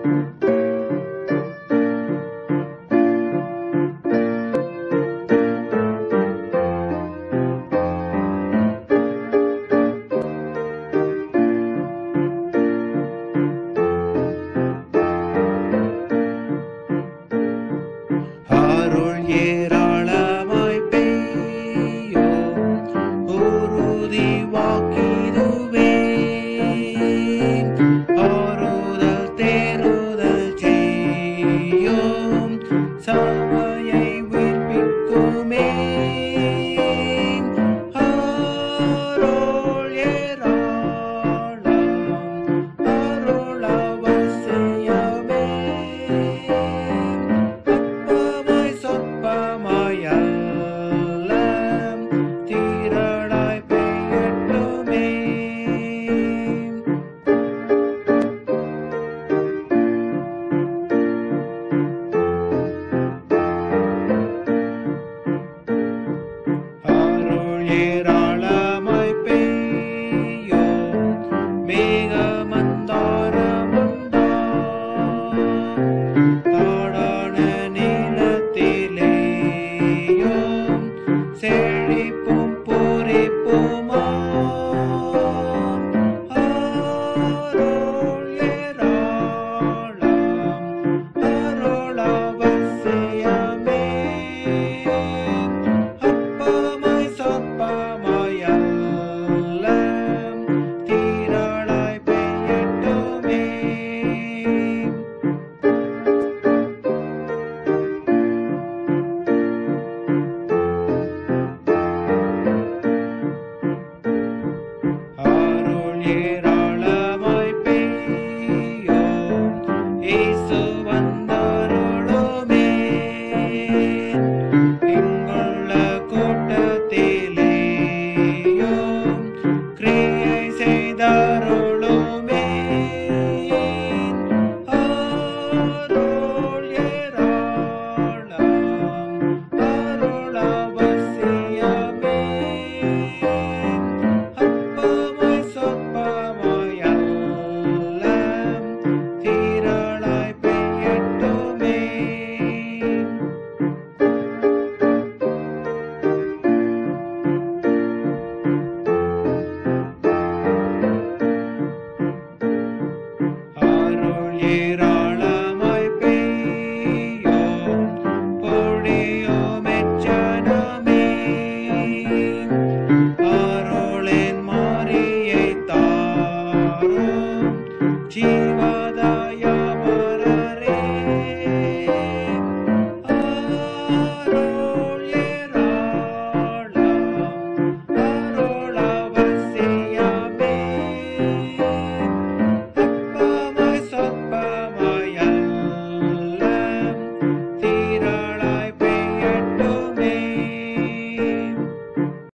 அருள் ஏராளமாய் பெய்யும் உறுதி வாக்கிதுவே. ஆறுதல் தேறுதல் செய்யும் சபையை உயிர்ப்பிக்குமே. அருள் ஏராளம் அருள் அவசியமே. ஏராளமாய் பெய்யும் மேகமந்தாரமுண்டா காடான நிலத்திலேயும் செழிப்பும் பூரிப்புமா. அருள் ஏராளம் அருள் அவசியமே. ஏராளமாய் பெய்யும் இயேசு வந்தருளுமே. இங்குள்ள கூட்டத்திலேயும் கிரியை செய்தருளுமே. அருள் ஏராளம் அருள் அவசியமே. அருள் ஏராளம்